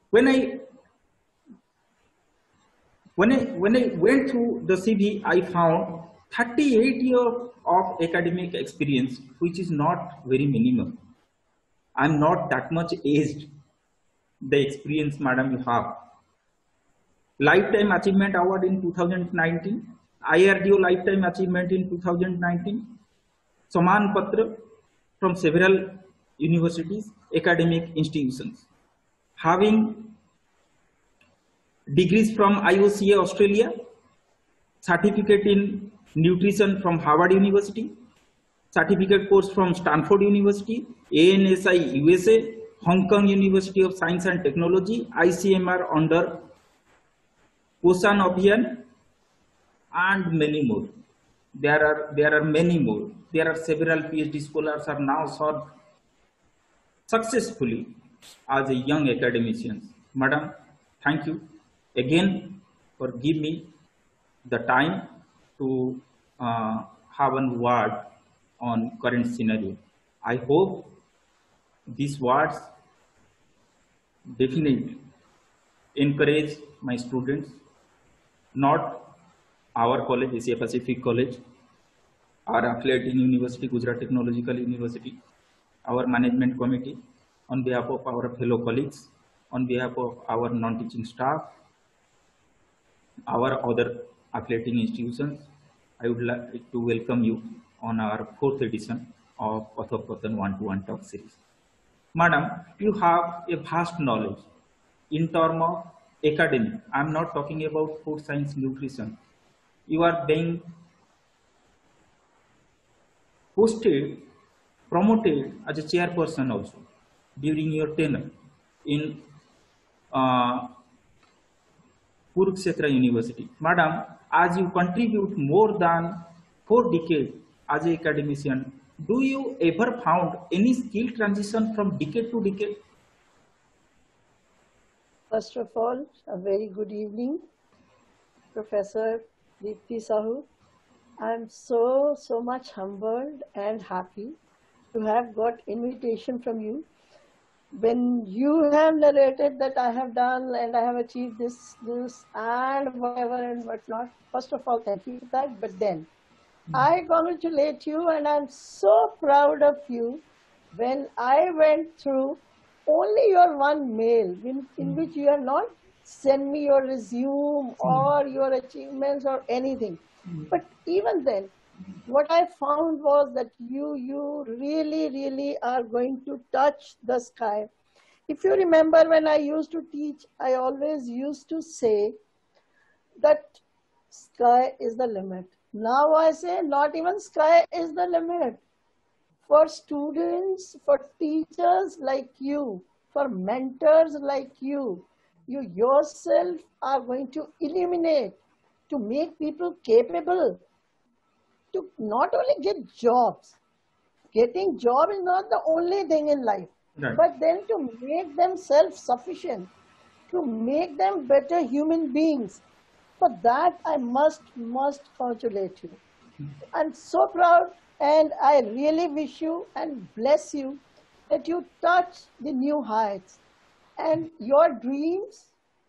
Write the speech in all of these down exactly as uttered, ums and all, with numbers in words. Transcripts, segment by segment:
When I when I when I went through the C V, I found thirty-eight years of academic experience, which is not very minimum. I'm not that much aged. The experience, madam, you have. Lifetime Achievement Award in two thousand nineteen, I R D O Lifetime Achievement in two thousand nineteen, Saman Patra from several universities, academic institutions. Having degrees from I O C A Australia, certificate in nutrition from Harvard University, certificate course from Stanford University, A N S I U S A, Hong Kong University of Science and Technology, I C M R under Posan Abhiyan, and many more. There are there are many more. There are several PhD scholars are now served successfully as a young academicians. Madam, thank you again for giving me the time to uh, have a word on current scenario. I hope these words definitely encourage my students, not our college, Asia Pacific College, our affiliate in University, Gujarat Technological University, our management committee, on behalf of our fellow colleagues, on behalf of our non-teaching staff, our other affiliating institutions, I would like to welcome you on our fourth edition of Kathokathan one-to-one talk series. Madam, you have a vast knowledge in terms of academic. I am not talking about food science nutrition. You are being posted, promoted as a chairperson also during your tenure in uh, Kurukshetra University. Madam, as you contribute more than four decades as an academician, do you ever found any skill transition from decade to decade? First of all, a very good evening, Professor Deepti Sahu. I'm so, so much humbled and happy to have got invitation from you. When you have narrated that I have done and I have achieved this, this and whatever and whatnot, first of all, thank you for that. But then I congratulate you and I'm so proud of you. When I went through only your one mail in, in which you have not sent me your resume or your achievements or anything. But even then, what I found was that you, you really, really are going to touch the sky. If you remember when I used to teach, I always used to say that sky is the limit. Now I say not even sky is the limit. For students, for teachers like you, for mentors like you, you yourself are going to illuminate, to make people capable, to not only get jobs. Getting job is not the only thing in life, right. But then to make them self-sufficient, to make them better human beings. For that, I must, must congratulate you. I'm so proud, and I really wish you and bless you that you touch the new heights and your dreams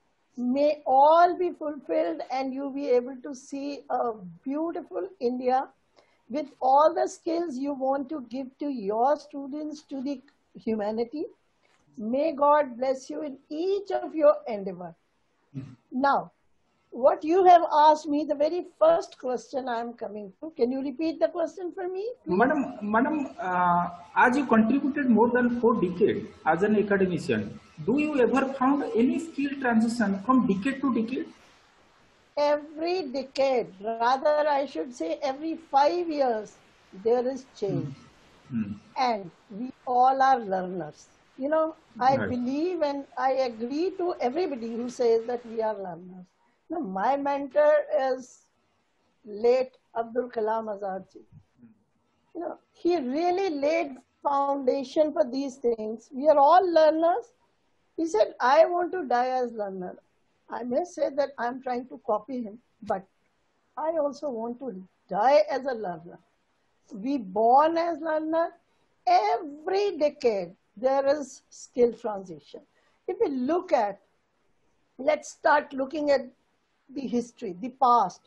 may all be fulfilled and you be able to see a beautiful India with all the skills you want to give to your students, to the humanity. May God bless you in each of your endeavor. Mm-hmm. Now, what you have asked me, the very first question I am coming to, can you repeat the question for me, please? Madam, Madam uh, as you contributed more than four decades as an academician, do you ever found any skill transition from decade to decade? Every decade, rather I should say every five years, there is change. Mm-hmm. And we all are learners. You know, I right. believe and I agree to everybody who says that we are learners. Now, my mentor is late Abdul Kalam Azad ji. You know, he really laid foundation for these things. We are all learners. He said, I want to die as learner. I may say that I'm trying to copy him, but I also want to die as a learner. We born as learner. Every decade, there is skill transition. If we look at let's start looking at the history, the past.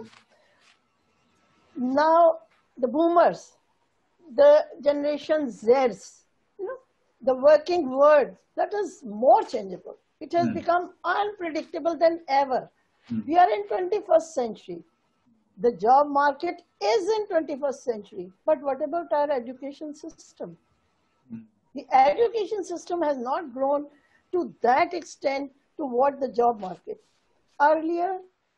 Now, the boomers, the generation Zs, you know, the working world, that is more changeable. It has Mm. become unpredictable than ever. Mm. We are in twenty-first century. The job market is in twenty-first century. But what about our education system? Mm. The education system has not grown to that extent to what the job market. Earlier,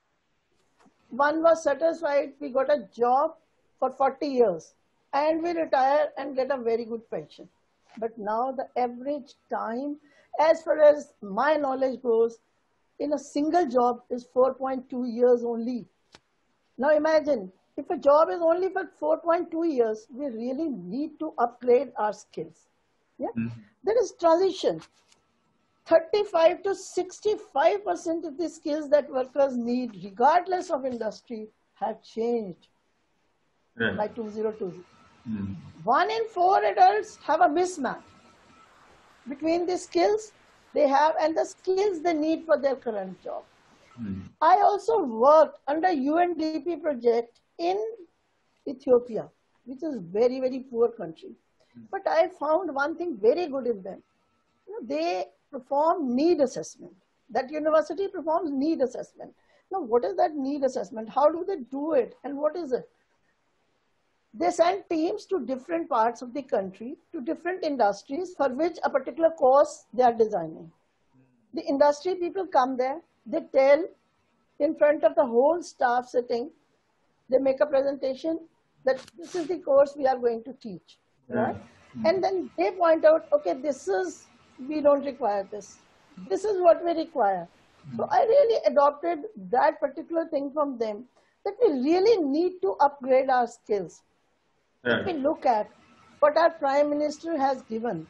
one was satisfied, we got a job for forty years and we retire and get a very good pension. But now the average time, as far as my knowledge goes, in a single job is four point two years only. Now imagine, if a job is only for four point two years, we really need to upgrade our skills. Yeah? Mm. There is transition. thirty-five to sixty-five percent of the skills that workers need, regardless of industry, have changed Right. by two thousand twenty. Mm. One in four adults have a mismatch between the skills they have and the skills they need for their current job. Mm. I also worked under U N D P project in Ethiopia, which is very, very poor country. But I found one thing very good in them. You know, they perform need assessment. That university performs need assessment. Now, what is that need assessment? How do they do it? And what is it? They send teams to different parts of the country, to different industries for which a particular course they are designing. The industry people come there, they tell in front of the whole staff sitting, they make a presentation that this is the course we are going to teach. Right? Right. And then they point out, okay, this is, we don't require this. This is what we require. So I really adopted that particular thing from them, that we really need to upgrade our skills. If we Right. look at what our Prime Minister has given,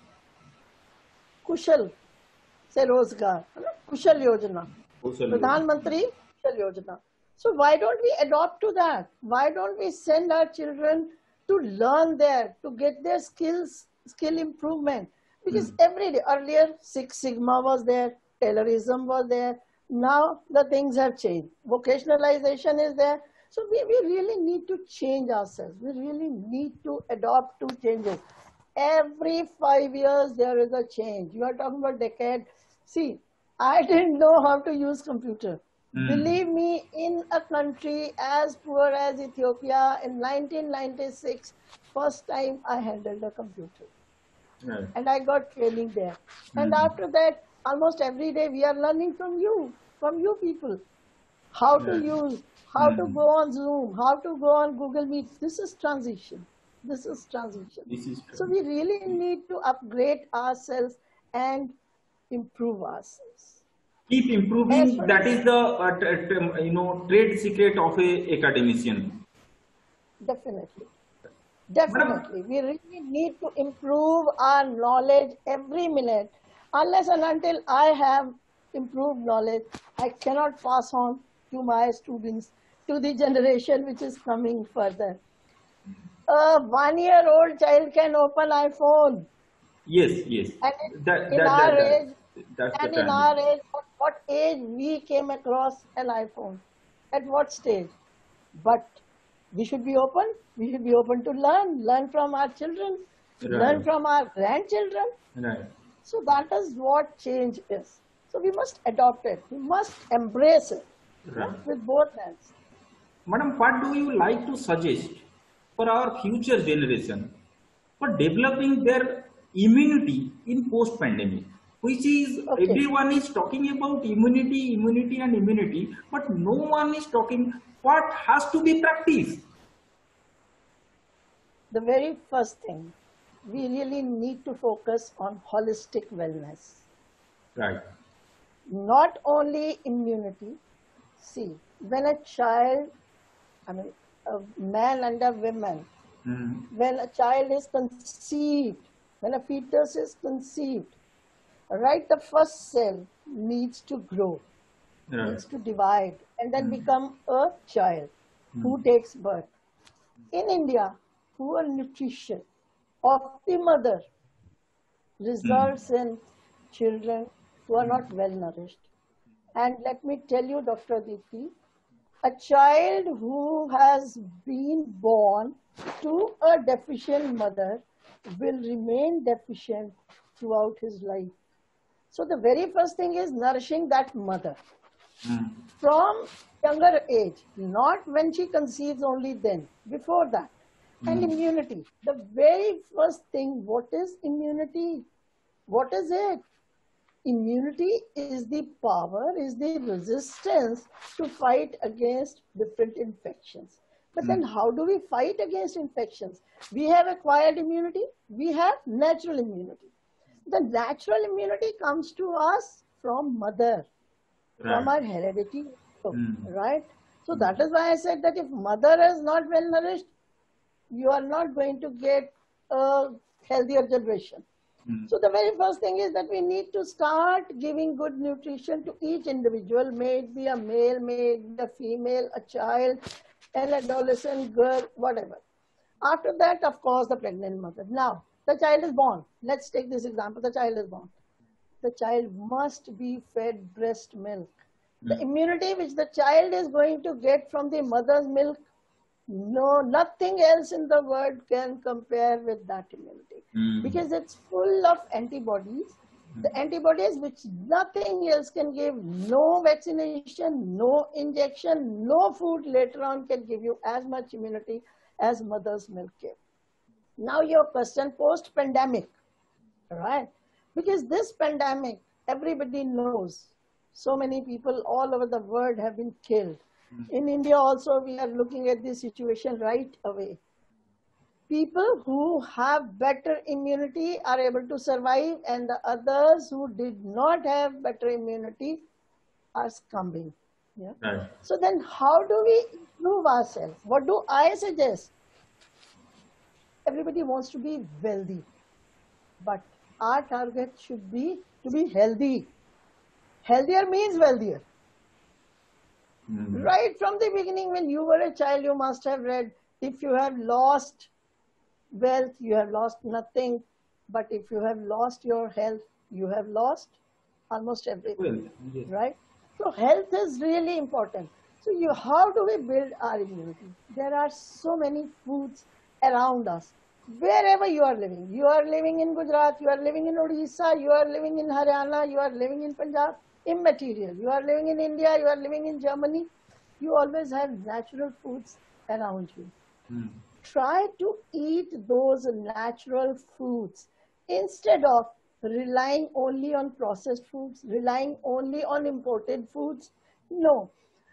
Kushal se Rozgar, Kushal Yojana, Social Pradhan Mantri Kushal Yojana. So why don't we adopt to that? Why don't we send our children to learn there, to get their skills, skill improvement? Because every day, earlier Six Sigma was there, Taylorism was there. Now the things have changed. Vocationalization is there. So we, we really need to change ourselves. We really need to adopt to changes. Every five years there is a change. You are talking about decade. See, I didn't know how to use computer. Mm. Believe me, in a country as poor as Ethiopia in nineteen ninety-six, first time I handled a computer. Right. And I got training there. And Mm. after that, almost every day we are learning from you, from you people. How to Right. use, how to Mm. go on Zoom, how to go on Google Meet. This is transition. This is transition. This is So true. we really need to upgrade ourselves and improve ourselves. Keep As improving. far That as, is the uh, t- t- you know trade secret of a academician. definitely, Madam, definitely, we really need to improve our knowledge every minute. Unless and until I have improved knowledge, I cannot pass on to my students, to the generation which is coming further. A one-year-old child can open iPhone, yes, yes. and That in that our that, that age, that's the and in time. our age, at what age we came across an iPhone? At what stage? But we should be open. We should be open to learn, learn from our children, learn Right. from our grandchildren. Right. So that is what change is. So we must adopt it. We must embrace it, yeah, Right. with both hands. Madam, what do you like to suggest for our future generation for developing their immunity in post-pandemic? Which is Okay. everyone is talking about immunity, immunity, and immunity, but no one is talking what has to be practiced. The very first thing, we really need to focus on holistic wellness. Right. Not only immunity. See, when a child, I mean, a man and a woman, Mm. when a child is conceived, when a fetus is conceived, right, the first cell needs to grow, Right. needs to divide, and then Mm. become a child who Mm. takes birth. In India, poor nutrition of the mother Mm. results in children who are not well nourished. And let me tell you, Doctor Deepti, a child who has been born to a deficient mother will remain deficient throughout his life. So the very first thing is nourishing that mother Mm. from younger age, not when she conceives, only then, before that. And Mm. immunity, the very first thing, what is immunity? What is it? Immunity is the power, is the resistance to fight against different infections. But then Mm. how do we fight against infections? We have acquired immunity, we have natural immunity. The natural immunity comes to us from mother, from Right. our heredity, Mm. right? So that is why I said that if mother is not well nourished, you are not going to get a healthier generation. Mm. So the very first thing is that we need to start giving good nutrition to each individual, may it be a male, may it be a female, a child, an adolescent girl, whatever. After that, of course, the pregnant mother. Now, the child is born. Let's take this example. The child is born. The child must be fed breast milk. The Mm. immunity which the child is going to get from the mother's milk, no, nothing else in the world can compare with that immunity, Mm. because it's full of antibodies. The antibodies which nothing else can give, no vaccination, no injection, no food later on can give you as much immunity as mother's milk gave. Now your question post-pandemic, right? Because this pandemic, everybody knows, so many people all over the world have been killed. In India also, we are looking at this situation right away. People who have better immunity are able to survive, and the others who did not have better immunity are succumbing. Yeah. Right. So then how do we improve ourselves? What do I suggest? Everybody wants to be wealthy, but our target should be to be healthy. Healthier means wealthier. Mm. Right from the beginning, when you were a child, you must have read, if you have lost wealth, you have lost nothing. But if you have lost your health, you have lost almost everything. Well, yes. Right? So health is really important. So you, how do we build our immunity? There are so many foods around us. Wherever you are living, you are living in Gujarat, you are living in Odisha, you are living in Haryana, you are living in Punjab, immaterial. You are living in India, you are living in Germany, you always have natural foods around you. Mm. Try to eat those natural foods instead of relying only on processed foods, relying only on imported foods. No,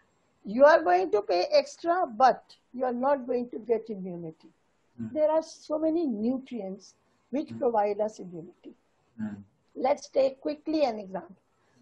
you are going to pay extra, but you are not going to get immunity. Mm. There are so many nutrients which mm. provide us immunity. Mm. Let's take quickly an example.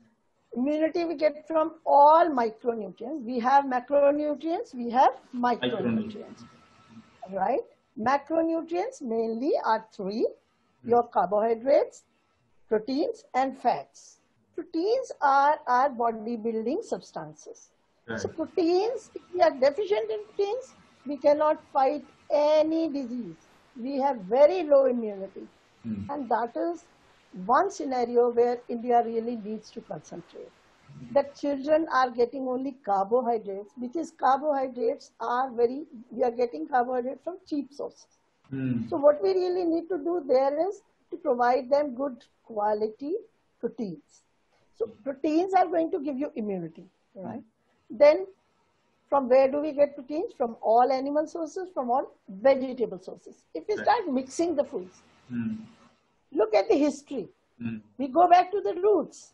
Immunity we get from all micronutrients. We have macronutrients, we have micronutrients. Right? Macronutrients mainly are three: your carbohydrates, proteins, and fats. Proteins are our body building substances. Right. So proteins, if we are deficient in proteins, we cannot fight any disease. We have very low immunity. Mm. And that is one scenario where India really needs to concentrate. That children are getting only carbohydrates, because carbohydrates are very, we are getting carbohydrates from cheap sources. Mm. So what we really need to do there is to provide them good quality proteins. So proteins are going to give you immunity, right? Mm. Then from where do we get proteins? From all animal sources, from all vegetable sources. If we start mixing the foods, mm. look at the history. Mm. We go back to the roots.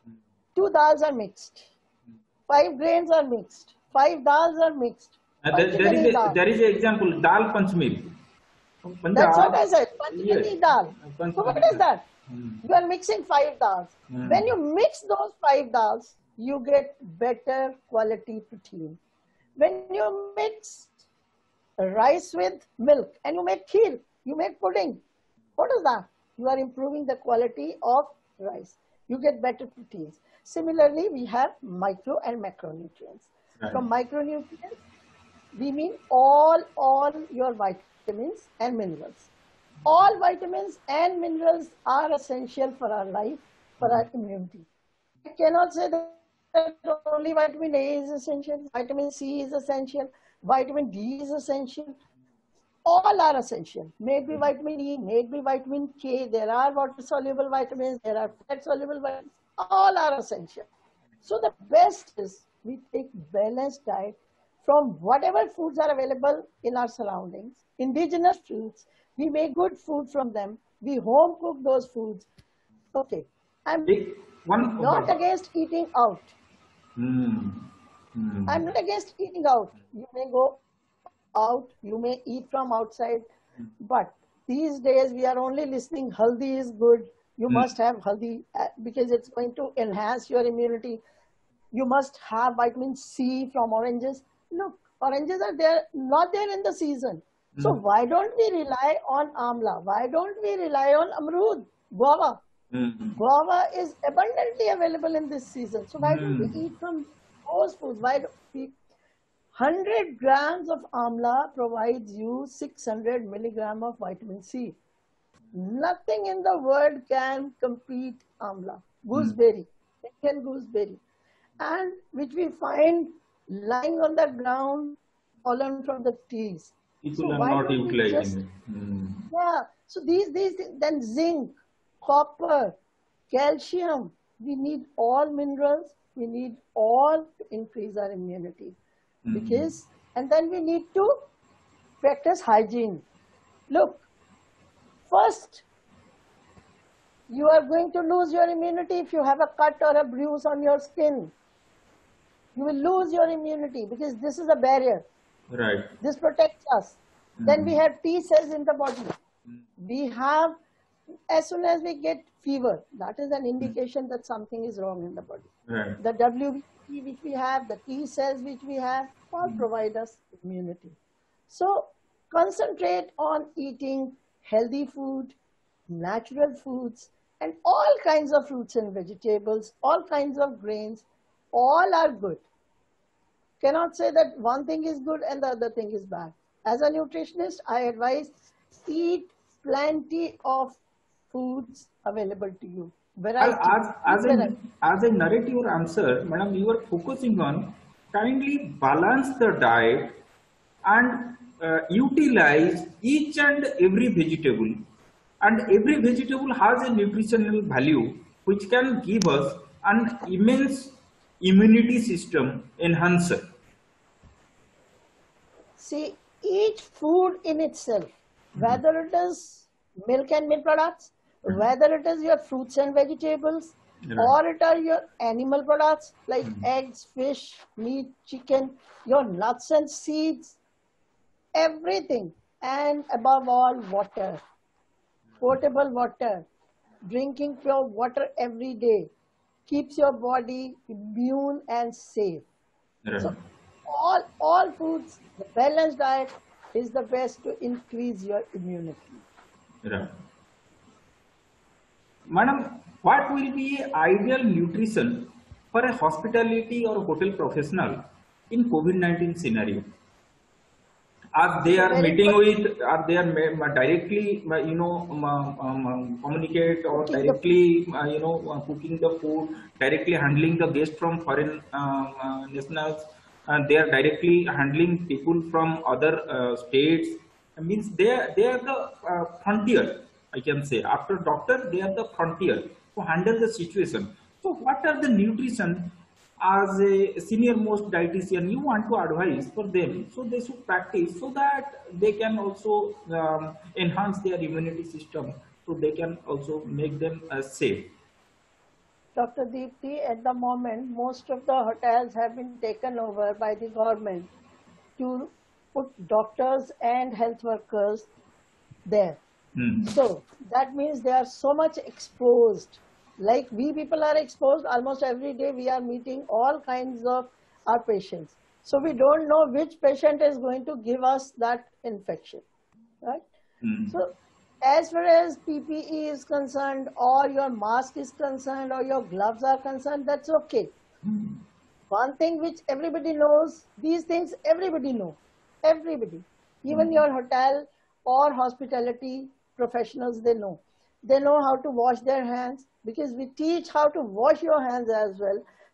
Two dals are mixed. Five grains are mixed. Five dals are mixed. Uh, there, there is a, there is an example, dal panchmil. That's what I said. Panchmili yes. dal. Panchmili so what is that? Mm. You are mixing five dals. Mm. When you mix those five dals, you get better quality protein. When you mix rice with milk and you make kheer, you make pudding, what is that? You are improving the quality of rice. You get better proteins. Similarly, we have micro and macronutrients. Right. From micronutrients, we mean all, all your vitamins and minerals. All vitamins and minerals are essential for our life, for our immunity. I cannot say that that only vitamin A is essential, vitamin C is essential, vitamin D is essential. All are essential. Maybe vitamin E, maybe vitamin K. There are water-soluble vitamins, there are fat-soluble vitamins. All are essential. So the best is we take balanced diet from whatever foods are available in our surroundings. Indigenous fruits, we make good food from them. We home cook those foods. Okay. I'm One not against eating out. Mm. Mm. I'm not against eating out. You may go out, you may eat from outside, but these days we are only listening healthy is good. You mm. must have healthy because it's going to enhance your immunity. You must have vitamin C from oranges. Look, oranges are there, not there in the season. Mm. So why don't we rely on amla? Why don't we rely on amrud, guava? Mm-hmm. Guava is abundantly available in this season. So why don't mm. we eat from those foods? Why don't we? one hundred grams of amla provides you six hundred milligrams of vitamin C. Nothing in the world can compete amla. Gooseberry, mm. Indian gooseberry, and which we find lying on the ground, fallen from the trees. People so are not utilizing it. Mm. Yeah. So these these then zinc, copper, calcium, we need all minerals, we need all to increase our immunity. Mm-hmm. Because, and then we need to practice hygiene. Look, first, you are going to lose your immunity if you have a cut or a bruise on your skin. You will lose your immunity because this is a barrier. Right. This protects us. Mm-hmm. Then we have T cells in the body. Mm-hmm. We have As soon as we get fever, that is an indication that something is wrong in the body. Right. The W B C which we have, the T cells which we have, all mm. provide us immunity. So concentrate on eating healthy food, natural foods, and all kinds of fruits and vegetables, all kinds of grains, all are good. Cannot say that one thing is good and the other thing is bad. As a nutritionist, I advise eat plenty of foods available to you. Variety. As, as, a, as a narrative answer, madam, you are focusing on kindly balance the diet and uh, utilize each and every vegetable. And every vegetable has a nutritional value which can give us an immense immunity system enhancer. See, each food in itself, mm-hmm. whether it is milk and milk products, whether it is your fruits and vegetables, right. or it are your animal products like mm-hmm. eggs, fish, meat, chicken, your nuts and seeds, everything, and above all, water, potable water, drinking pure water every day keeps your body immune and safe. Right. So all, all foods, the balanced diet is the best to increase your immunity. Right. Madam, what will be ideal nutrition for a hospitality or hotel professional in COVID nineteen scenario? Are they are Very meeting good. with, are they are directly, you know, um, communicate or directly, uh, you know, uh, cooking the food, directly handling the guests from foreign uh, uh, nationals, and they are directly handling people from other uh, states. It means they are, they are the uh, frontier. I can say after doctor, they are the frontier to handle the situation. So what are the nutrition as a senior most dietitian you want to advise for them so they should practice so that they can also um, enhance their immunity system so they can also make them uh, safe? Doctor Deepti, at the moment, most of the hotels have been taken over by the government to put doctors and health workers there. Mm. So that means they are so much exposed. Like we people are exposed almost every day. We are meeting all kinds of our patients. So we don't know which patient is going to give us that infection, right? Mm. So as far as P P E is concerned, or your mask is concerned, or your gloves are concerned, that's okay. Mm. One thing which everybody knows, these things everybody know, everybody, even mm. your hotel or hospitality professionals, they know. They know how to wash their hands because we teach how to wash your hands as well.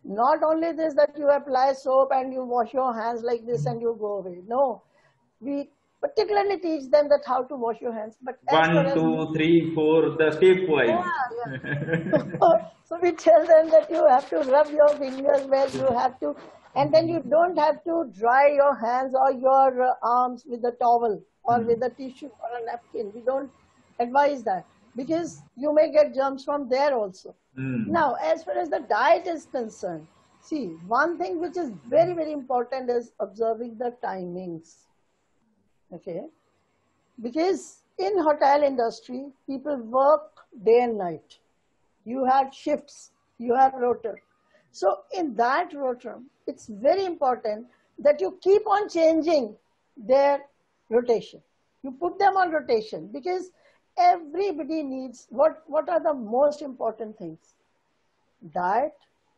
Not only this, that you apply soap and you wash your hands like this and you go away. No, we particularly teach them that how to wash your hands. But as far One, as two, three, four, the step yeah, wise. yeah. So we tell them that you have to rub your fingers well, you have to, and then you don't have to dry your hands or your uh, arms with a towel or with a tissue or a napkin. We don't advise that because you may get germs from there also. Mm. Now, as far as the diet is concerned, see, one thing which is very, very important is observing the timings. Okay, because in hotel industry, people work day and night. You have shifts, you have rotor. So in that rotor, it's very important that you keep on changing their rotation. You put them on rotation because everybody needs, what, what are the most important things? Diet,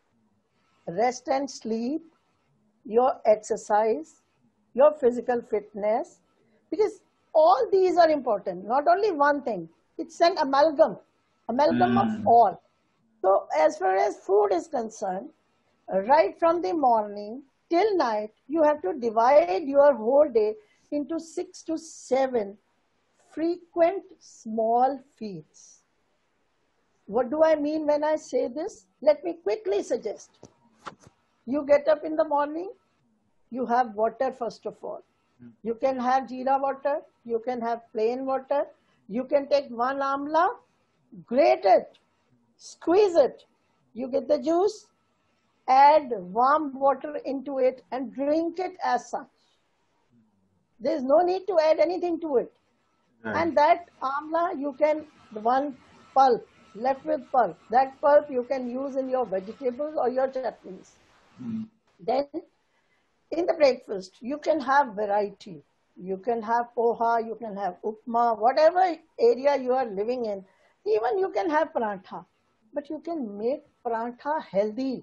rest and sleep, your exercise, your physical fitness, because all these are important, not only one thing. It's an amalgam, amalgam Mm. of all. So as far as food is concerned, right from the morning till night, you have to divide your whole day into six to seven frequent small feeds. What do I mean when I say this? Let me quickly suggest. You get up in the morning, you have water first of all. You can have jeera water, you can have plain water, you can take one amla, grate it, squeeze it, you get the juice, add warm water into it and drink it as such. There is no need to add anything to it. Right. And that amla, you can, the one pulp, left with pulp, that pulp you can use in your vegetables or your chutneys. Mm. Then in the breakfast, you can have variety. You can have poha, you can have upma, whatever area you are living in. Even you can have parantha, but you can make parantha healthy.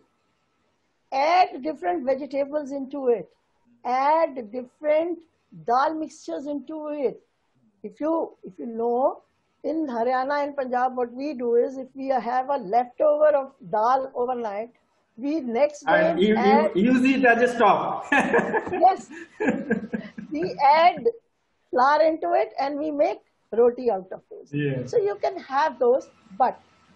Add different vegetables into it. Add different dal mixtures into it. If you, if you know, in Haryana and Punjab, what we do is if we have a leftover of dal overnight, we next day And you, add, you use it as a stock. yes, we add flour into it and we make roti out of those. Yeah. So you can have those, but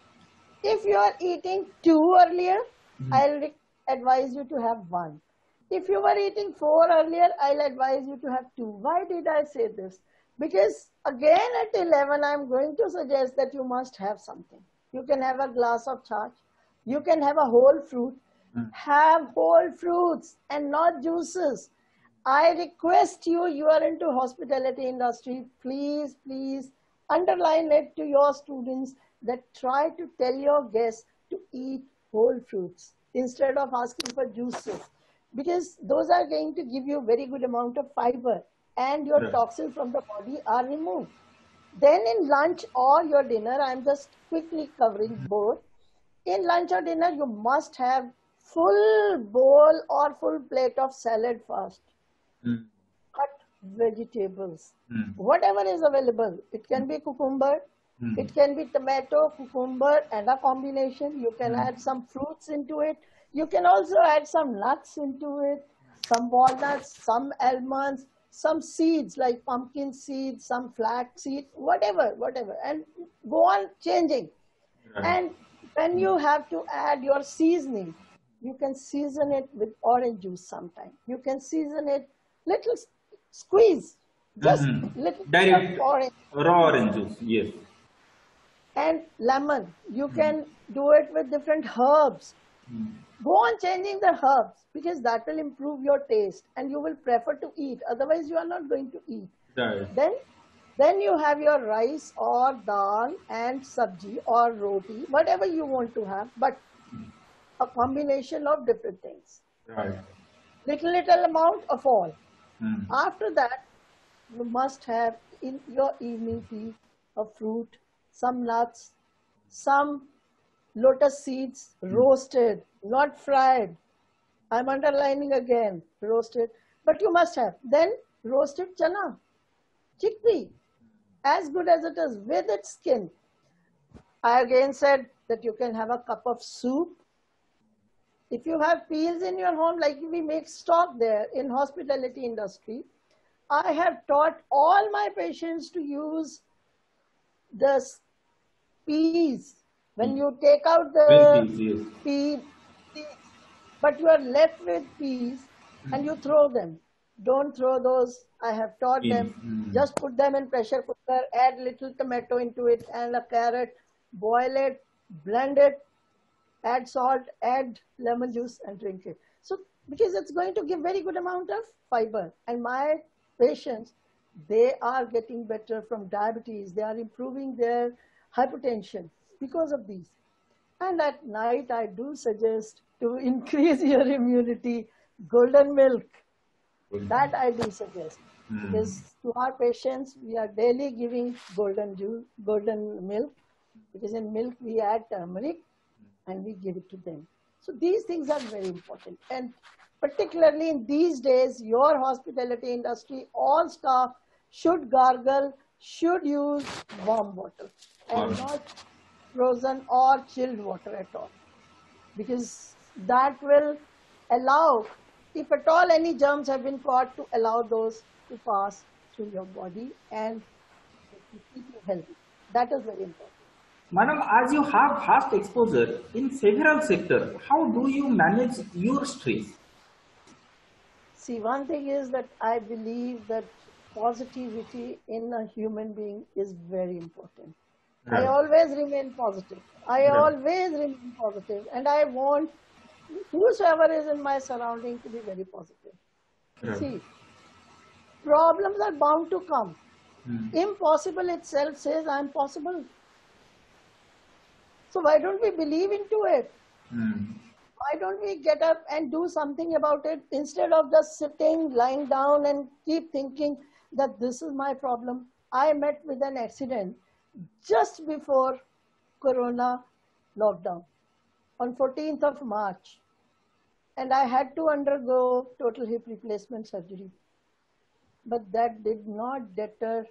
if you are eating two earlier, mm-hmm. I'll advise you to have one. If you were eating four earlier, I'll advise you to have two. Why did I say this? Because again at eleven, I'm going to suggest that you must have something. You can have a glass of chaat. You can have a whole fruit. Mm. Have whole fruits and not juices. I request you, you are into hospitality industry, please, please underline it to your students that try to tell your guests to eat whole fruits instead of asking for juices. Because those are going to give you a very good amount of fiber and your right. toxins from the body are removed. Then in lunch or your dinner, I'm just quickly covering both. In lunch or dinner, you must have full bowl or full plate of salad first. Mm. Cut vegetables, mm. whatever is available. It can be cucumber, mm. it can be tomato, cucumber and a combination. You can mm. add some fruits into it. You can also add some nuts into it, some walnuts, some almonds, some seeds like pumpkin seeds, some flax seeds, whatever, whatever. And go on changing. Right. And when you have to add your seasoning, you can season it with orange juice sometime. You can season it little squeeze, just mm-hmm. little direct orange. Raw orange juice, yes. And lemon, you mm-hmm. can do it with different herbs. Mm-hmm. Go on changing the herbs because that will improve your taste and you will prefer to eat. Otherwise, you are not going to eat. Right. Then, then you have your rice or dal and sabji or roti, whatever you want to have, but a combination of different things. Right. Little, little amount of all. Mm. After that, you must have in your evening tea a fruit, some nuts, some lotus seeds, mm. roasted, not fried. I'm underlining again, roasted. But you must have. Then roasted chana, chickpea, as good as it is with its skin. I again said that you can have a cup of soup. If you have peels in your home, like we make stock there in hospitality industry, I have taught all my patients to use the peas. When you take out Green the peas, yes. pea, but you are left with peas and you throw them. Don't throw those. I have taught Peas. them. Mm. Just put them in pressure cooker, add little tomato into it and a carrot, boil it, blend it, add salt, add lemon juice and drink it. So because it's going to give very good amount of fiber. And my patients, they are getting better from diabetes. They are improving their hypertension because of these. And at night, I do suggest to increase your immunity, golden milk. That I do suggest. Mm. Because to our patients, we are daily giving golden juice, golden milk. Because in milk, we add turmeric and we give it to them. So these things are very important. And particularly in these days, your hospitality industry, all staff should gargle, should use warm water and Warm. not frozen or chilled water at all. Because that will allow, if at all any germs have been caught, to allow those to pass through your body and keep you healthy. That is very important. Madam, as you have vast exposure in several sectors, how do you manage your stress? See, one thing is that I believe that positivity in a human being is very important. I Right. always remain positive. I Right. always remain positive, and I want whosoever is in my surrounding to be very positive. Right. See, problems are bound to come. Mm. Impossible itself says I'm possible. So why don't we believe into it? Mm. Why don't we get up and do something about it instead of just sitting, lying down and keep thinking that this is my problem? I met with an accident just before Corona lockdown on fourteenth of March, and I had to undergo total hip replacement surgery. But that did not deter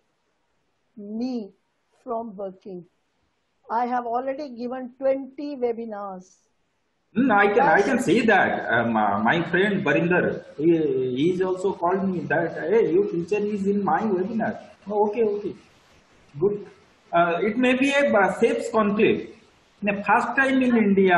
me from working. I have already given twenty webinars. Mm, I can I Plus, can see that. Um, uh, my friend Barinder, he he's also called me that hey, your teacher is in my webinar. Oh, okay, okay, good. Uh, it may be a uh, safe conclave. In a first time in India,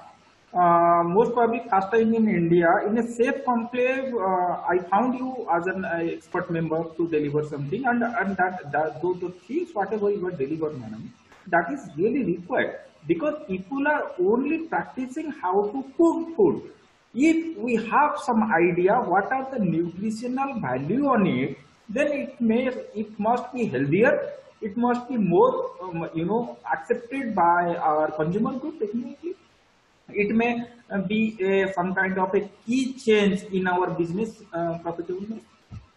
uh, most probably first time in India, in a safe conclave, uh, I found you as an uh, expert member to deliver something, and and that, that those the things whatever you were delivered, madam, that is really required because people are only practicing how to cook food. If we have some idea what are the nutritional value on it, then it may it must be healthier, it must be more um, you know accepted by our consumer group. Definitely it may uh, be a, some kind of a key change in our business uh, profitability.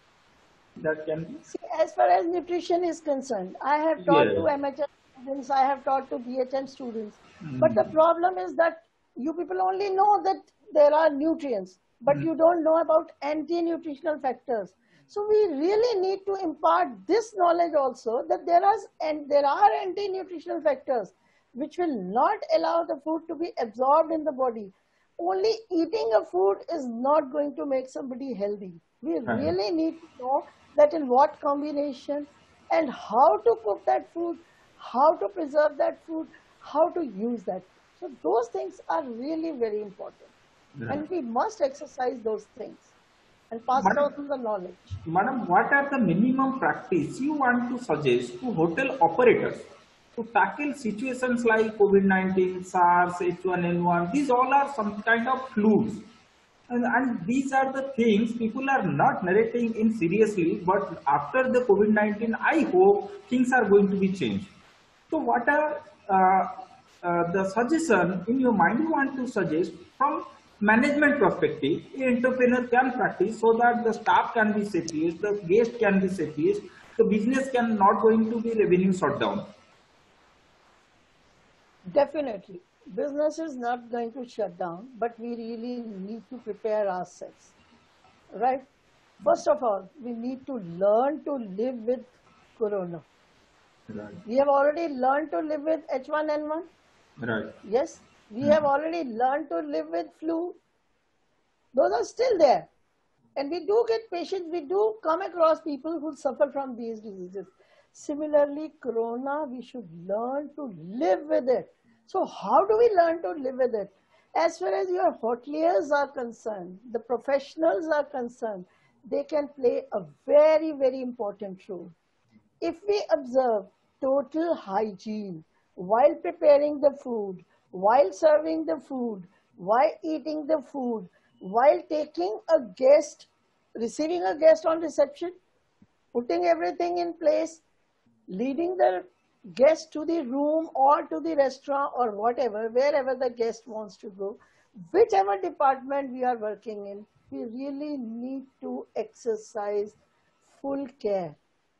That can be. see, as far as nutrition is concerned, I have taught to Yeah. M H S students, I have taught to B H M students. But the Mm. problem is that you people only know that there are nutrients, but Mm. you don't know about anti-nutritional factors. So we really need to impart this knowledge also that there are and there are anti-nutritional factors which will not allow the food to be absorbed in the body. Only eating a food is not going to make somebody healthy. We Right. really need to know that in what combination and how to cook that food, how to preserve that food, how to use that. So those things are really very important. Right. And we must exercise those things and pass Madam, on the knowledge. Madam, what are the minimum practice you want to suggest to hotel operators to tackle situations like COVID nineteen, SARS, H one N one? These all are some kind of flus. And, and these are the things people are not narrating in seriously, but after the COVID nineteen, I hope things are going to be changed. So what are uh, uh, the suggestion in your mind you want to suggest from management perspective, an entrepreneur can practice so that the staff can be safest, the guest can be safest, the business can not going to be revenue shut down. Definitely. Business is not going to shut down, but we really need to prepare ourselves. Right? First of all, we need to learn to live with Corona. Right. We have already learned to live with H one N one. Right. Yes. We have already learned to live with flu. Those are still there. And we do get patients, we do come across people who suffer from these diseases. Similarly, corona, we should learn to live with it. So how do we learn to live with it? As far as your hoteliers are concerned, the professionals are concerned, they can play a very, very important role. If we observe total hygiene while preparing the food, while serving the food, while eating the food, while taking a guest, receiving a guest on reception, putting everything in place, leading the guest to the room or to the restaurant or whatever, wherever the guest wants to go, whichever department we are working in, we really need to exercise full care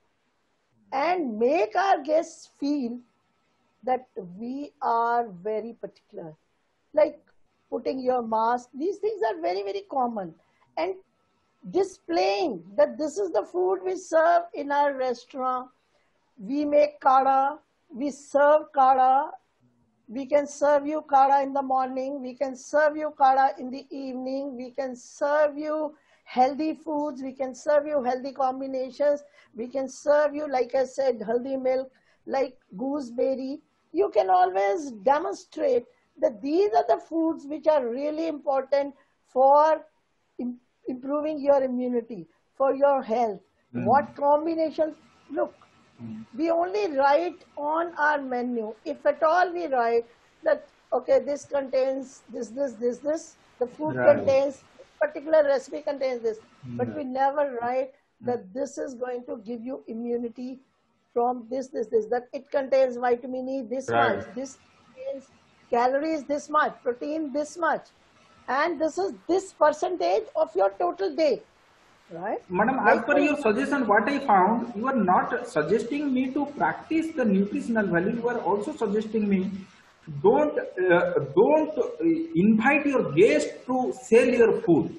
and make our guests feel that we are very particular. Like putting your mask, these things are very, very common. And displaying that this is the food we serve in our restaurant. We make kada, we serve kada, we can serve you kada in the morning, we can serve you kada in the evening, we can serve you healthy foods, we can serve you healthy combinations, we can serve you, like I said, healthy milk, like gooseberry. You can always demonstrate that these are the foods which are really important for im- improving your immunity, for your health. Mm. What combinations? Look, mm. we only write on our menu, if at all we write that, okay, this contains this, this, this, this, the food right. contains, particular recipe contains this, mm. but we never write that this is going to give you immunity from this, this, this, that it contains vitamin E this right. much, this contains calories this much, protein this much, and this is this percentage of your total day, right? Madam, like as per your suggestion, what I found, you are not suggesting me to practice the nutritional value, you are also suggesting me don't, uh, don't invite your guest to sell your food.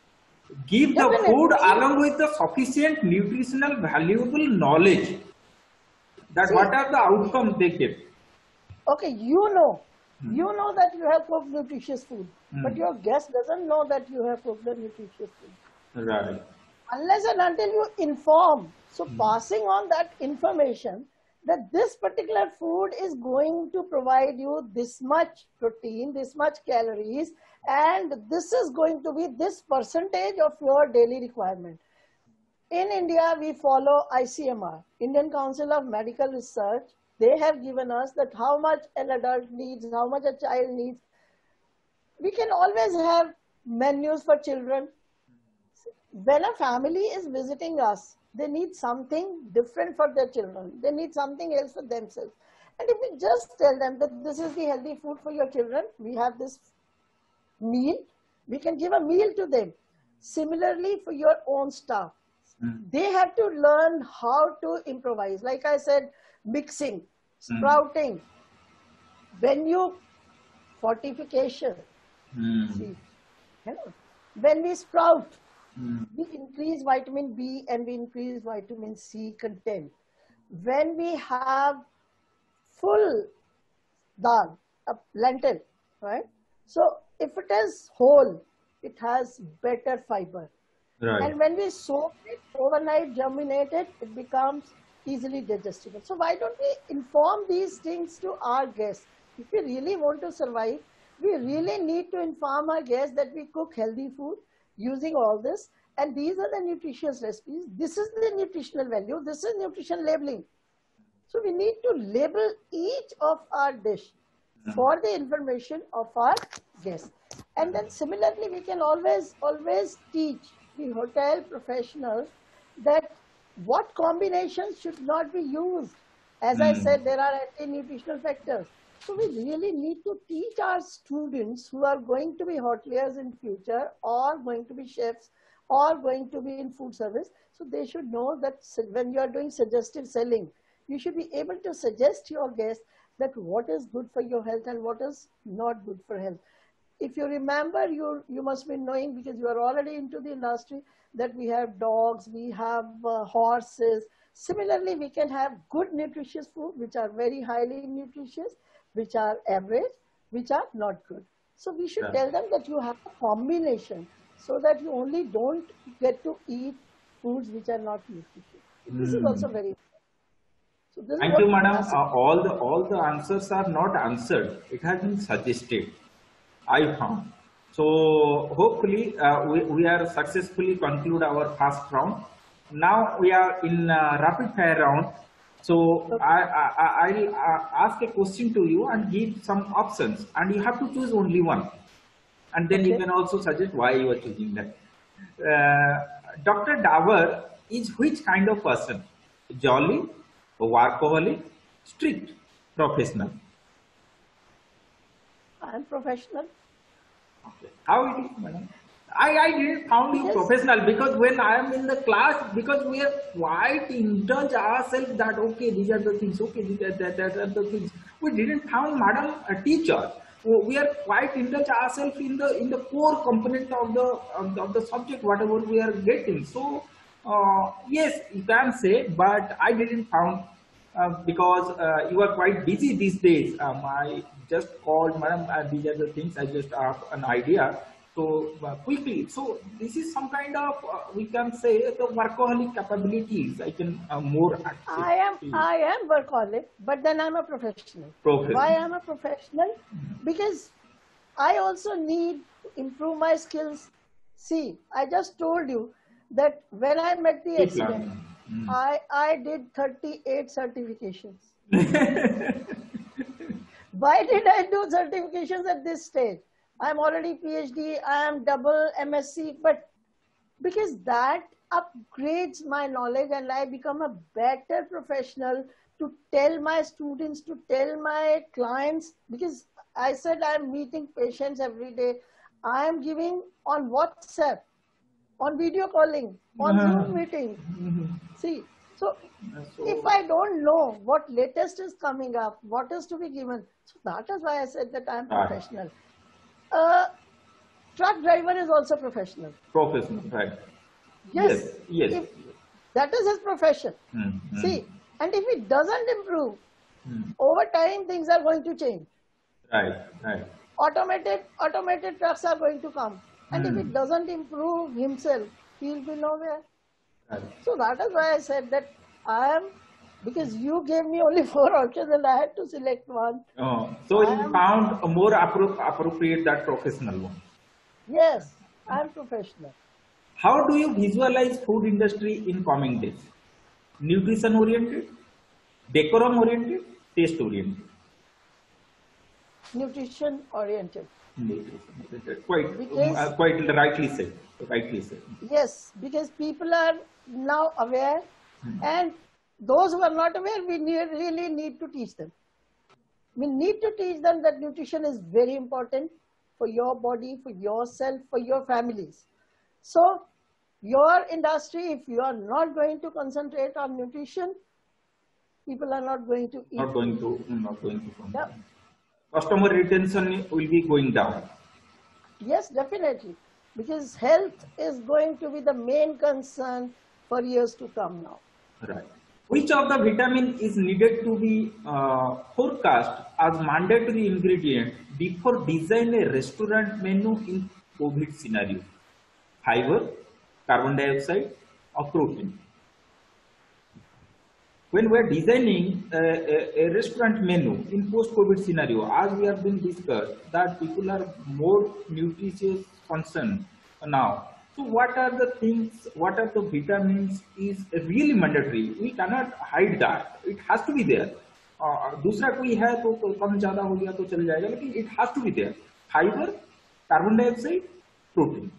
Give the Definitely. food along with the sufficient nutritional valuable knowledge. That See, what are the outcomes they get? Okay, you know, hmm. you know that you have cooked nutritious food, hmm. but your guest doesn't know that you have cooked the nutritious food. Right. Unless and until you inform. So hmm. passing on that information that this particular food is going to provide you this much protein, this much calories, and this is going to be this percentage of your daily requirement. In India, we follow I C M R, Indian Council of Medical Research. They have given us that how much an adult needs, how much a child needs. We can always have menus for children. When a family is visiting us, they need something different for their children. They need something else for themselves. And if we just tell them that this is the healthy food for your children, we have this meal, we can give a meal to them. Similarly, for your own staff, mm. they have to learn how to improvise. Like I said, mixing, sprouting, mm. when you fortification, mm. see, you know, when we sprout, mm. we increase vitamin B and we increase vitamin C content. When we have full dal, a lentil, right? So if it is whole, it has better fiber. Right. And when we soak it overnight, germinate it, it becomes easily digestible. So why don't we inform these things to our guests? If we really want to survive, we really need to inform our guests that we cook healthy food using all this. And these are the nutritious recipes. This is the nutritional value. This is nutrition labeling. So we need to label each of our dish for the information of our guests. And then similarly, we can always, always teach the hotel professionals that what combinations should not be used. As mm. I said, there are anti-nutritional factors. So we really need to teach our students who are going to be hoteliers in future or going to be chefs or going to be in food service. So they should know that when you are doing suggestive selling, you should be able to suggest your guests that what is good for your health and what is not good for health. If you remember, you, you must be knowing, because you are already into the industry, that we have dogs, we have uh, horses. Similarly, we can have good nutritious food, which are very highly nutritious, which are average. which are not good. So we should Right. tell them that you have a combination so that you only don't get to eat foods which are not nutritious. This is also Hmm. very important. So this is Thank you, what madam. professor. Uh, all the all the answers are not answered. It has been suggested. I found. So hopefully uh, we, we are successfully conclude our first round. Now we are in uh, rapid fire round. So Okay. I, I, I- I'll uh, ask a question to you and give some options, and you have to choose only one. And then you Okay. can also suggest why you are choosing that. Uh, Doctor Davar is which kind of person? Jolly, workaholic, strict, professional. I am professional Okay. How it is, madam? I, I didn't found you because professional because when I am in the class, because we are quite indulge ourselves that okay, these are the things, okay, these are, that, that are the things. We didn't found madam a teacher. We are quite indulge ourselves in the in the core component of the of the, of the subject, whatever we are getting. So uh, yes, you can say, but I didn't found uh, because uh, you are quite busy these days. Um, I just called, madam, uh, these are the things I just have an idea. So uh, quickly, so this is some kind of, uh, we can say, the workaholic capabilities. I can uh, more access I am to I am workaholic, but then I'm a professional. Why professional. I'm a professional? Because I also need to improve my skills. See, I just told you that when I met the Keep accident, learning. Mm. I, I did thirty-eight certifications. Why did I do certifications at this stage? I'm already PhD, I am double M S c, but because that upgrades my knowledge and I become a better professional to tell my students, to tell my clients, because I said I'm meeting patients every day. I am giving on WhatsApp, on video calling, on Zoom meetings. See, so if So I don't know what latest is coming up, what is to be given, so that is why I said that I'm right, professional. Uh, truck driver is also professional. professional, right? Yes, Yes, yes. if that is his profession. Mm, mm, See, and if it doesn't improve, mm. over time things are going to change. Right, right. Automated automated trucks are going to come. And if it Mm, doesn't improve himself, he'll be nowhere. right. So that is why I said that I am, because you gave me only four options and I had to select one. Oh, so I you am, found a more appro appropriate that professional one. yes, I am professional. How do you visualize food industry in coming days? Nutrition oriented, decorum oriented, taste oriented. Nutrition oriented. Nutrition oriented. Quite, um, uh, Because, quite rightly said. Rightly said. yes, because people are now aware, and those who are not aware, we need, really need to teach them. We need to teach them that nutrition is very important for your body, for yourself, for your families. So, your industry, if you are not going to concentrate on nutrition, people are not going to eat Not going food. to, not going to. Yeah. Customer retention will be going down. Yes, definitely. Because health is going to be the main concern for years to come now. Right. Which of the vitamin is needed to be uh, forecast as mandatory ingredient before design a restaurant menu in COVID scenario? Fiber, carbon dioxide, or protein? When we are designing a, a, a restaurant menu in post-COVID scenario, as we have been discussed, that people are more nutritious concerned now. So what are the things, what are the vitamins is really mandatory. We cannot hide that. It has to be there. Uh, दूसरा कोई है तो कम ज़्यादा हो गया तो चल जाएगा, लेकिन it has to be there. Fiber, carbon dioxide, protein.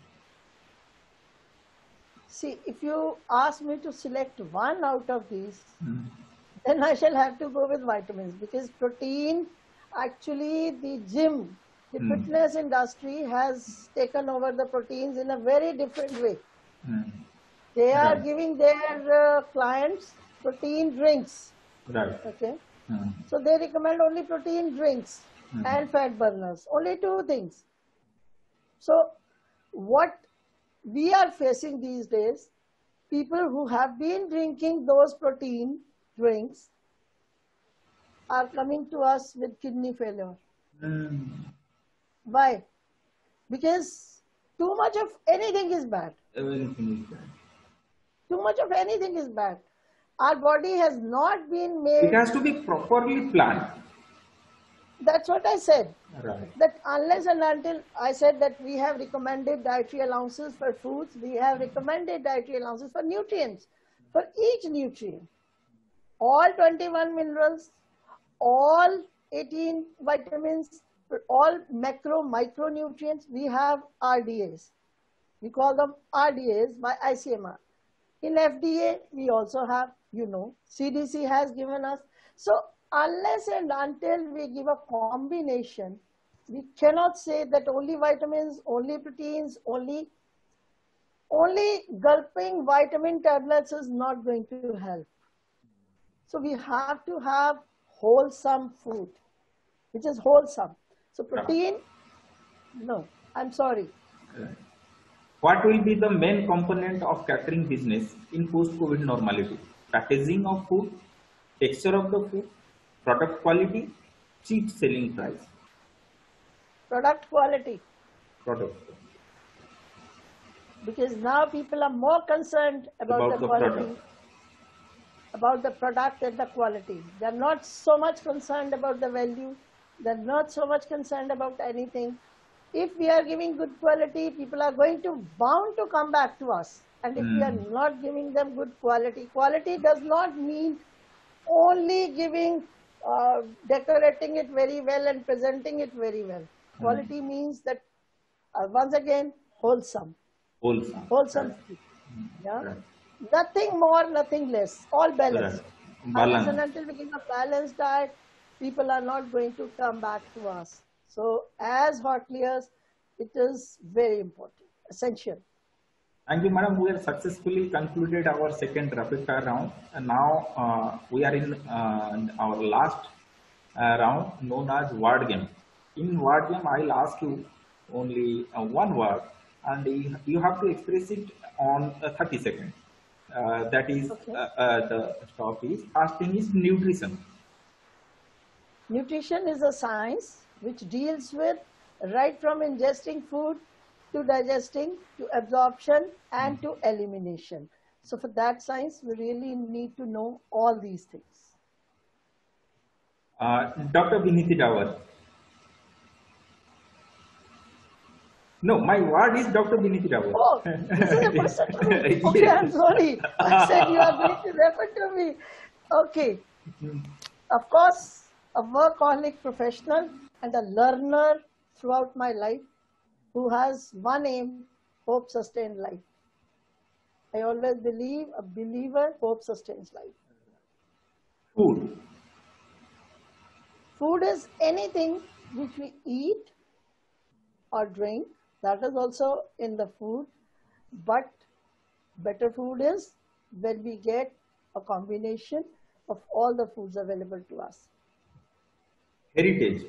See, if you ask me to select one out of these, Hmm. then I shall have to go with vitamins, because protein, actually the gym, the Hmm. fitness industry has taken over the proteins in a very different way. Hmm. They are Right. giving their uh, clients protein drinks. Right. Okay. Hmm. So they recommend only protein drinks Hmm. and fat burners, only two things. So what we are facing these days, people who have been drinking those protein drinks are coming to us with kidney failure. Mm. Why? Because too much of anything is bad. Everything is bad. Too much of anything is bad. Our body has not been made. It has to be properly planned. That's what I said. Right. That unless and until I said that we have recommended dietary allowances for foods, we have recommended dietary allowances for nutrients, for each nutrient. All twenty-one minerals, all eighteen vitamins, all macro, micronutrients, we have R D As. We call them R D As by I C M R. In F D A, we also have, you know, C D C has given us. So unless and until we give a combination, we cannot say that only vitamins, only proteins, only, only gulping vitamin tablets is not going to help. So we have to have wholesome food, which is wholesome. So protein, no, I'm sorry. What will be the main component of catering business in post-COVID normality? Packaging of food, texture of the food, product quality, cheap selling price. Product quality. Product. Because now people are more concerned about, about the, the quality, product. about the product and the quality. They're not so much concerned about the value. They're not so much concerned about anything. If we are giving good quality, people are going to bound to come back to us. And if mm. we are not giving them good quality, quality does not mean only giving, uh, decorating it very well and presenting it very well. Mm. Quality means that, uh, once again, wholesome. Wholesome. Wholesome. Right. Yeah. Right. Nothing more, nothing less. All balanced. Right. Balance. Unless and until we give a balanced diet, people are not going to come back to us. So as hoteliers, it is very important, essential. Thank you, madam. We have successfully concluded our second rapid fire round. And now uh, we are in uh, our last uh, round known as word game. In word game, I'll ask you only uh, one word and you have to express it on uh, thirty seconds. Uh, that is, okay. uh, uh, the stop is, first thing is nutrition. Nutrition is a science which deals with right from ingesting food to digesting, to absorption and to elimination. So for that science, we really need to know all these things. Uh, Doctor Viniti Dawar. No, my word is Doctor Viniti Dawar. Oh, this is a person to me. Okay, yes. I'm sorry. I said you are going to refer to me. Okay. Of course, a workaholic professional and a learner throughout my life who has one aim, hope sustained life. I always believe a believer, hope sustains life. Food. Food is anything which we eat or drink. That is also in the food. But better food is when we get a combination of all the foods available to us. Heritage.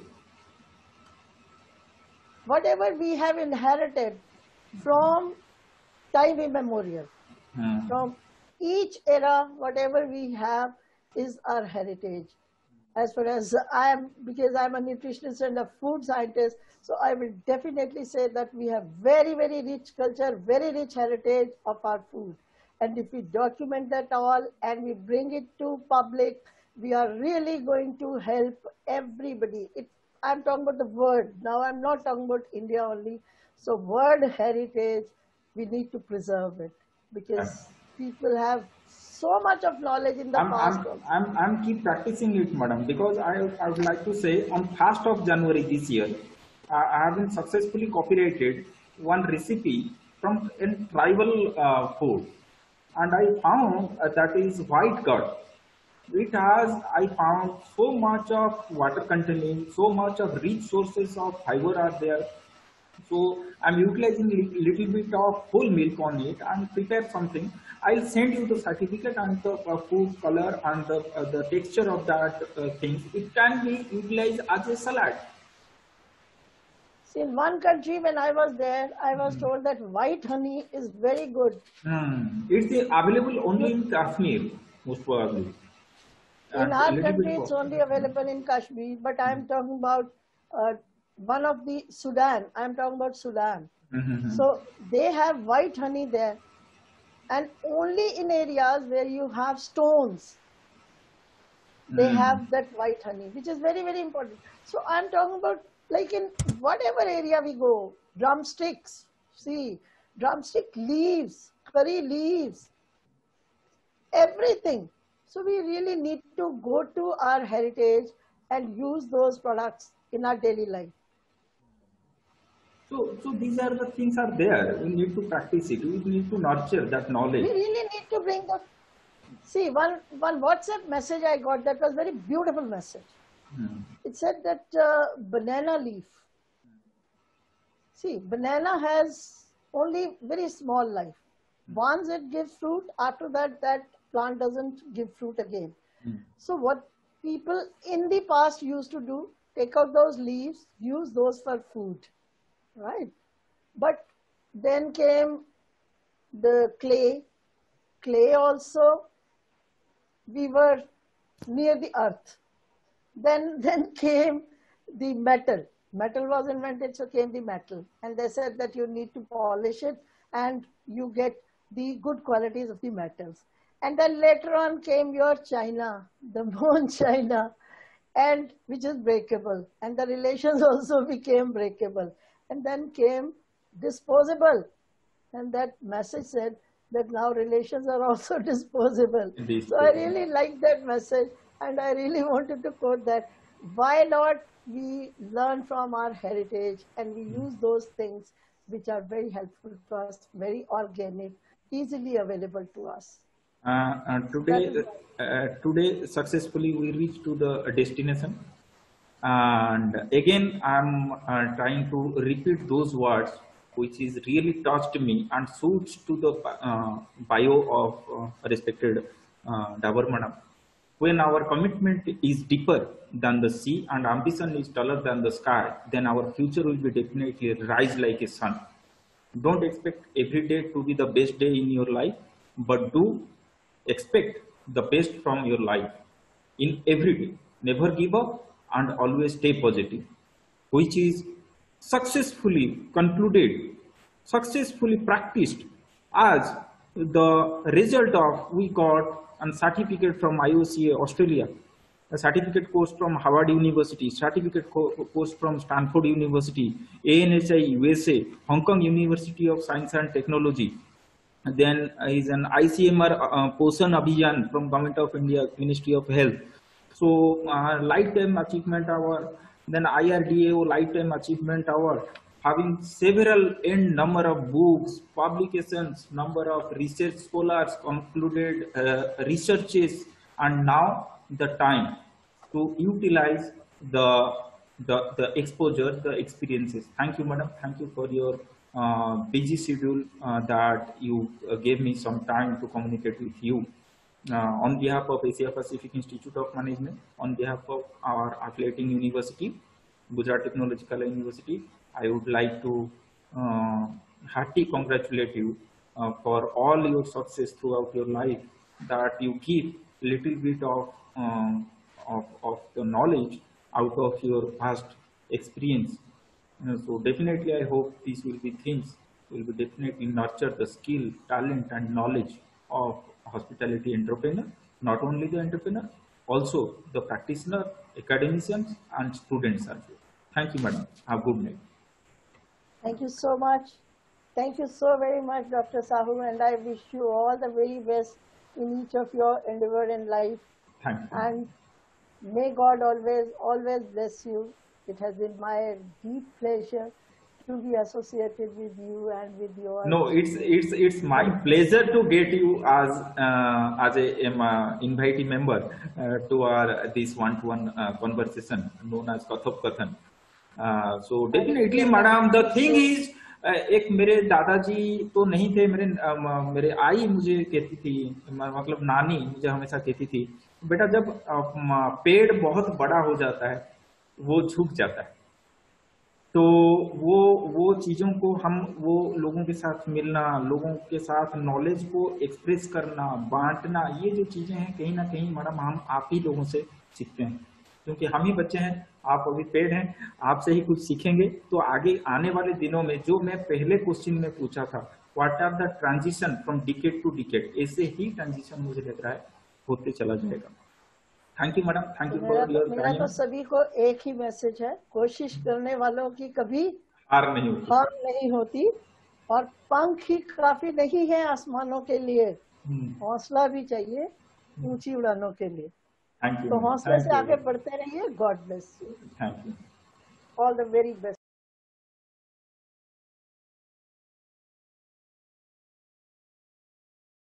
Whatever we have inherited from time immemorial, hmm. from each era, whatever we have is our heritage. As far as I am, because I'm a nutritionist and a food scientist, so I will definitely say that we have very, very rich culture, very rich heritage of our food. And if we document that all and we bring it to public, we are really going to help everybody. It, I'm talking about the world. Now I'm not talking about India only. So world heritage, we need to preserve it because people have so much of knowledge in the I'm, past. I'm, I'm, I'm keep practicing it, madam, because I, I would like to say on first of January this year, I, I have been successfully copyrighted one recipe from a tribal uh, food. And I found uh, that is white curd. It has, I found so much of water containing, so much of rich sources of fiber are there. So I'm utilizing a little bit of whole milk on it and prepare something. I'll send you the certificate and the uh, food color and the, uh, the texture of that uh, things. It can be utilized as a salad. See, in one country when I was there, I was mm. told that white honey is very good. Mm. It's available only in Kashmir, most probably. In and our country, it's only available in Kashmir, but I'm talking about uh, one of the Sudan, I'm talking about Sudan. Mm-hmm. So they have white honey there, and only in areas where you have stones, they Mm. have that white honey, which is very, very important. So I'm talking about like in whatever area we go, drumsticks, see, drumstick leaves, curry leaves, everything. So we really need to go to our heritage and use those products in our daily life. So, so these are the things are there. We need to practice it. We need to nurture that knowledge. We really need to bring the, see, one, one WhatsApp message I got that was very beautiful message. Hmm. It said that uh, banana leaf. See, banana has only very small life. Once it gives fruit, after that, that plant doesn't give fruit again. Hmm. So what people in the past used to do, take out those leaves, use those for food, right? But then came the clay. Clay also, we were near the earth. Then, then came the metal. Metal was invented, so came the metal. And they said that you need to polish it and you get the good qualities of the metals. And then later on came your china, the bone china, and which is breakable. And the relations also became breakable. And then came disposable. And that message said that now relations are also disposable. Disposable. So I really like that message. And I really wanted to quote that. Why not we learn from our heritage and we use those things which are very helpful to us, very organic, easily available to us. Uh, uh, today, uh, today successfully we reached to the destination. And again, I'm uh, trying to repeat those words which is really touched me and suits to the uh, bio of uh, respected uh, Dabur Madam. When our commitment is deeper than the sea and ambition is taller than the sky, then our future will be definitely rise like a sun. Don't expect every day to be the best day in your life, but do expect the best from your life in every day. Never give up and always stay positive, which is successfully concluded, successfully practiced as the result of we got a certificate from I O C A Australia, a certificate course from Harvard University, certificate co course from Stanford University, A N H I U S A, Hong Kong University of Science and Technology. And then is an I C M R uh, Poshan Abhiyan from Government of India, Ministry of Health. So uh, lifetime achievement award, then I R D A O lifetime achievement award, having several n number of books, publications, number of research scholars, concluded uh, researches, and now the time to utilize the, the, the exposure, the experiences. Thank you, madam. Thank you for your uh, busy schedule uh, that you uh, gave me some time to communicate with you. Uh, on behalf of Asia Pacific Institute of Management, on behalf of our affiliating university, Gujarat Technological University, I would like to uh, heartily congratulate you uh, for all your success throughout your life, that you give little bit of, um, of, of the knowledge out of your past experience. Uh, so definitely I hope these will be things, will be definitely nurture the skill, talent and knowledge of hospitality entrepreneur, not only the entrepreneur, also the practitioner, academicians and students as well. Thank you, madam. Have a good night. Thank you so much. Thank you so very much, Doctor Sahu, and I wish you all the very best in each of your endeavor in life. Thank you. And may God always, always bless you. It has been my deep pleasure to be associated with you and with your. No, it's it's it's my pleasure to get you as uh, as a um, uh, invitee member uh, to our this one-to-one uh, conversation known as Kathop Kathan. Uh, so definitely, madam, the thing is, uh, एक मेरे दादाजी तो नहीं थे, मेरे uh, मेरे आई मुझे कहती थी, मतलब नानी मुझे हमेशा कहती थी, बेटा जब uh, पेड़ बहुत बड़ा हो जाता है, वो झुक जाता है. तो वो वो चीज़ों को हम वो लोगों के साथ मिलना, लोगों के साथ नॉलेज को एक्सप्रेस करना, बांटना, ये जो चीज़ें हैं कहीं ना कहीं मैडम हम आप ही लोगों से सीखते हैं, क्योंकि हम ही बच्चे हैं आप अभी पेड हैं, आपसे ही कुछ सीखेंगे। तो आगे आने वाले दिनों में जो मैं पहले क्वेश्चन में पूछा था, what are the transition from decade to decade, ऐसे ही ट्रांजिशन मुझे लग रहा है होते चला जाएगा। थैंक यू मैडम, थैंक तो यू मेरा फॉर तो योर मेरा तो टाइम। सभी को एक ही मैसेज है, कोशिश करने वालों की कभी हार नहीं होती। हार नहीं होती, और पंख ही काफी नहीं है आसमानों के लिए, हौसला भी चाहिए ऊंची उड़ानों के लिए। थैंक यू तो मैडम, हौसले थैंक से यू, आगे बढ़ते रहिए। God bless you, thank you. All the very best.